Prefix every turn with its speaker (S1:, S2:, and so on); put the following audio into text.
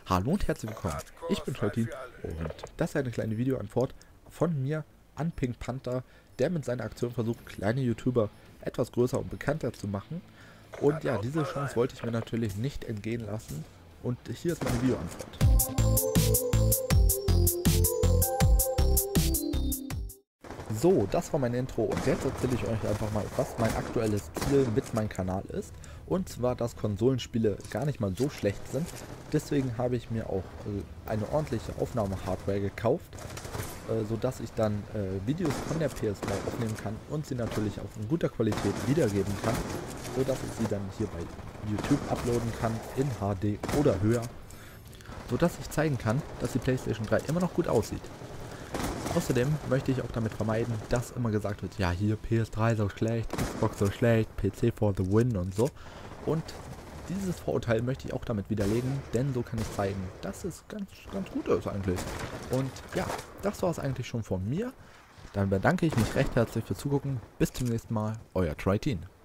S1: Hallo und herzlich willkommen, ich bin Troitin und das ist eine kleine Videoantwort von mir an Pink Panther, der mit seiner Aktion versucht, kleine YouTuber etwas größer und bekannter zu machen. Und ja, diese Chance wollte ich mir natürlich nicht entgehen lassen und hier ist meine Videoantwort. So, das war mein Intro und jetzt erzähle ich euch einfach mal, was mein aktuelles Ziel mit meinem Kanal ist. Und zwar, dass Konsolenspiele gar nicht mal so schlecht sind. Deswegen habe ich mir auch eine ordentliche Aufnahmehardware gekauft, sodass ich dann Videos von der PS3 aufnehmen kann und sie natürlich auch in guter Qualität wiedergeben kann, sodass ich sie dann hier bei YouTube uploaden kann in HD oder höher, sodass ich zeigen kann, dass die PlayStation 3 immer noch gut aussieht. Außerdem möchte ich auch damit vermeiden, dass immer gesagt wird, ja hier PS3 so schlecht, Xbox so schlecht, PC for the win und so. Und dieses Vorurteil möchte ich auch damit widerlegen, denn so kann ich zeigen, dass es ganz gut ist eigentlich. Und ja, das war es eigentlich schon von mir. Dann bedanke ich mich recht herzlich fürs Zugucken. Bis zum nächsten Mal, euer Troitin.